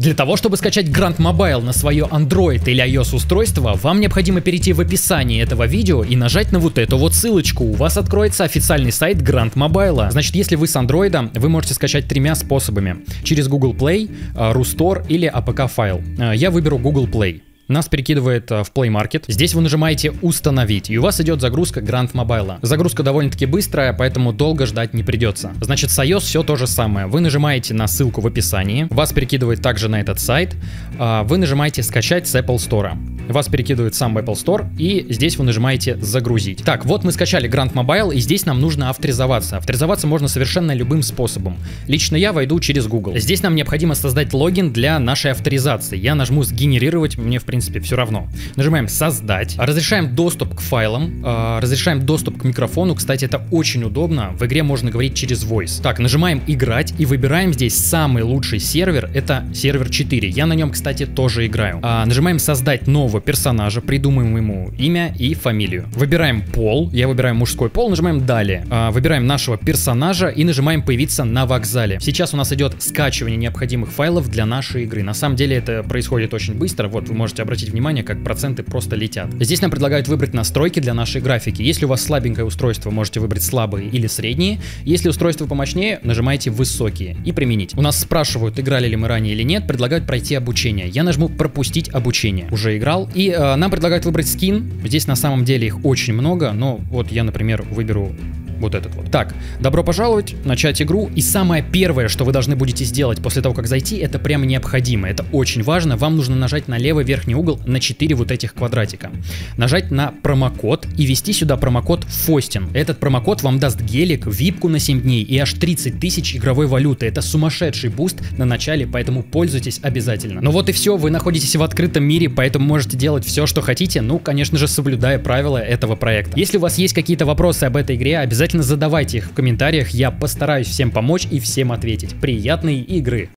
Для того, чтобы скачать Grand Mobile на свое Android или iOS устройство, вам необходимо перейти в описание этого видео и нажать на вот эту вот ссылочку. У вас откроется официальный сайт Grand Mobile. Значит, если вы с Android, вы можете скачать тремя способами. Через Google Play, RuStore или APK файл. Я выберу Google Play. Нас перекидывает в Play Market. Здесь вы нажимаете «Установить», и у вас идет загрузка Grand Mobile. Загрузка довольно-таки быстрая, поэтому долго ждать не придется. Значит, с iOS все то же самое. Вы нажимаете на ссылку в описании, вас перекидывает также на этот сайт. Вы нажимаете «Скачать с Apple Store». Вас перекидывает сам Apple Store, и здесь вы нажимаете «Загрузить». Так, вот мы скачали Grand Mobile, и здесь нам нужно авторизоваться. Авторизоваться можно совершенно любым способом. Лично я войду через Google. Здесь нам необходимо создать логин для нашей авторизации. Я нажму «Сгенерировать», мне в принципе все равно. Нажимаем «Создать», разрешаем доступ к файлам, разрешаем доступ к микрофону. Кстати, это очень удобно, в игре можно говорить через Voice. Так, нажимаем «Играть» и выбираем здесь самый лучший сервер, это сервер 4. Я на нем, кстати, тоже играю. Нажимаем «Создать нового персонажа», придумаем ему имя и фамилию. Выбираем пол, я выбираю мужской пол, нажимаем «Далее». Выбираем нашего персонажа и нажимаем «Появиться на вокзале». Сейчас у нас идет скачивание необходимых файлов для нашей игры. На самом деле это происходит очень быстро, вот вы можете обратить внимание, как проценты просто летят. Здесь нам предлагают выбрать настройки для нашей графики. Если у вас слабенькое устройство, можете выбрать слабые или средние. Если устройство помощнее, нажимаете высокие и применить. У нас спрашивают, играли ли мы ранее или нет, предлагают пройти обучение. Я нажму пропустить обучение. Уже играл. И нам предлагают выбрать скин. Здесь на самом деле их очень много, но вот я, например, выберу вот этот вот. Так, добро пожаловать, начать игру. И самое первое, что вы должны будете сделать после того, как зайти, это прямо необходимо. Это очень важно. Вам нужно нажать на левый верхний угол на 4 вот этих квадратика. Нажать на промокод и ввести сюда промокод FOSTIN. Этот промокод вам даст гелик, випку на 7 дней и аж 30 тысяч игровой валюты. Это сумасшедший буст на начале, поэтому пользуйтесь обязательно. Ну вот и все, вы находитесь в открытом мире, поэтому можете делать все, что хотите, ну, конечно же, соблюдая правила этого проекта. Если у вас есть какие-то вопросы об этой игре, обязательно задавайте их в комментариях, я постараюсь всем помочь и всем ответить. Приятной игры!